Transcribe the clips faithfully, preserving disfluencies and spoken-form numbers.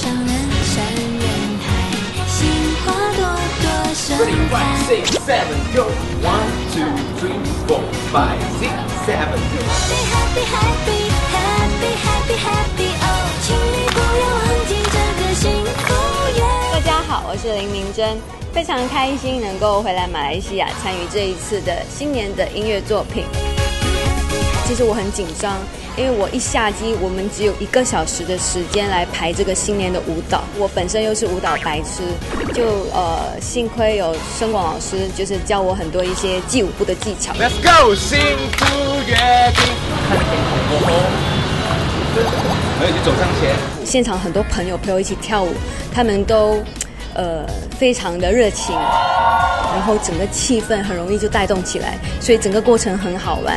上人山人海，心花朵朵盛开。 Ready, five, six, seven, go. One, two, three, four, five, six, seven, go. Happy, happy, happy, happy, happy, oh， 请你不要忘记这个幸福夜。 大家好，我是林明珍，非常开心能够回来马来西亚参与这一次的新年的音乐作品。其实我很紧张，因为我一下机，我们只有一个小时的时间来排这个新年的舞蹈。我本身又是舞蹈白痴，就呃幸亏有申广老师，就是教我很多一些记舞步的技巧。 Let's go， 幸福约定。看着天空过后，然后你就走上前。 现场很多朋友陪我一起跳舞，他们都呃非常的热情，然后整个气氛很容易就带动起来，所以整个过程很好玩。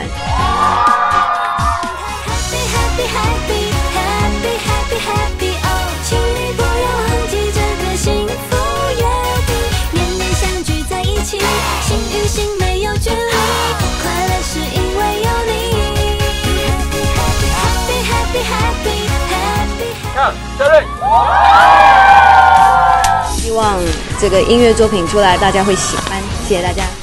Happy, happy, happy, happy, happy, oh， 请你不要忘记这个幸福约定。年年相聚在一起，心与心没有距离，快乐是因为有你。Happy, happy, happy, happy, happy。 看，下队。 希望这个音乐作品出来，大家会喜欢，谢谢大家。